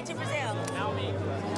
flight to Brazil. Naomi.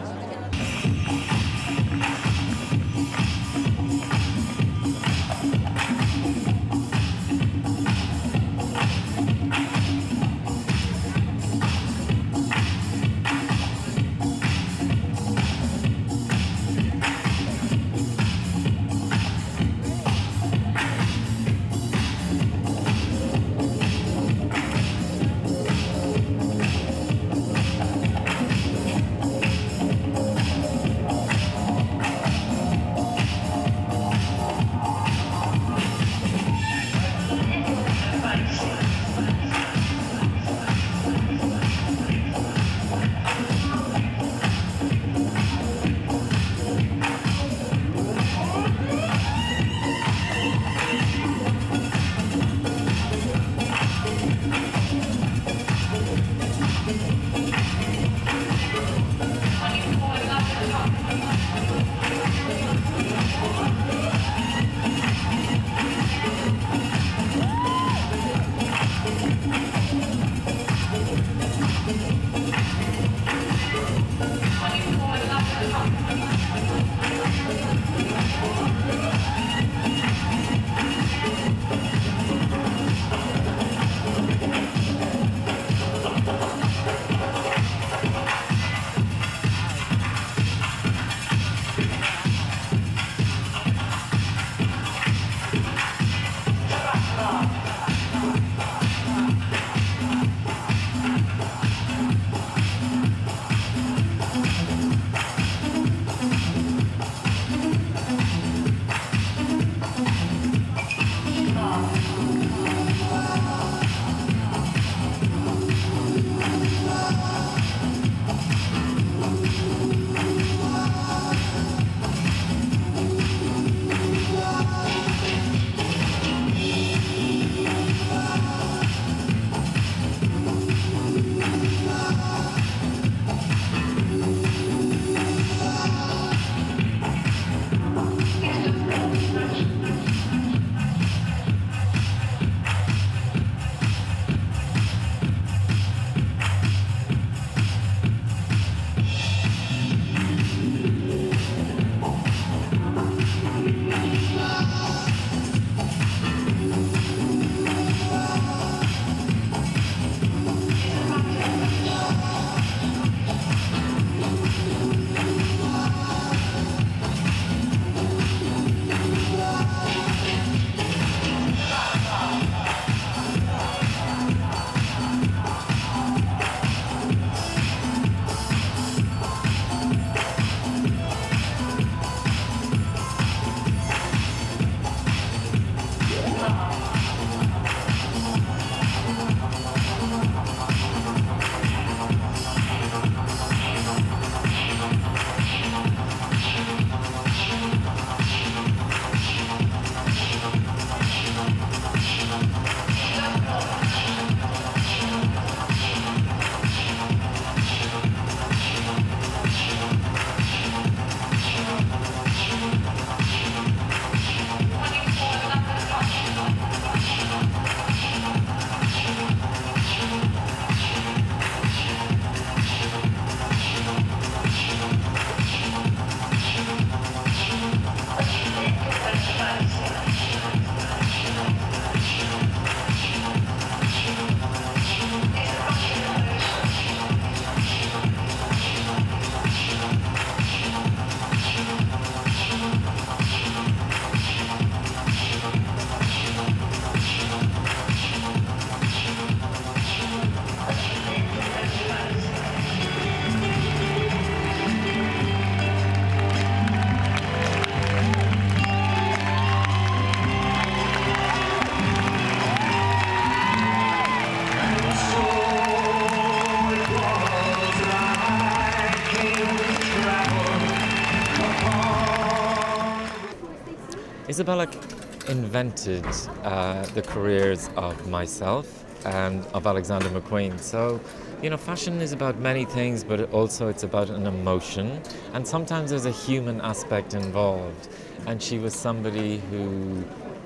Isabella invented the careers of myself and of Alexander McQueen. So, you know, fashion is about many things, but also it's about an emotion, and sometimes there's a human aspect involved. And she was somebody who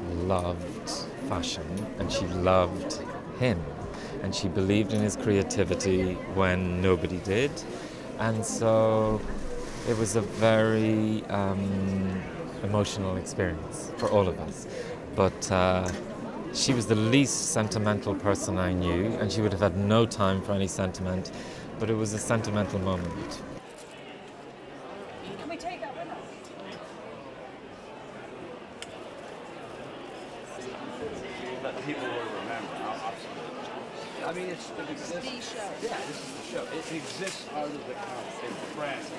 loved fashion, and she loved him, and she believed in his creativity when nobody did. And so it was a very emotional experience for all of us. But she was the least sentimental person I knew, and she would have had no time for any sentiment, but it was a sentimental moment. Can we take that with us? That people will remember. Absolutely. I mean, it exists. The show. Yeah, this is the show. It exists out of the count in France.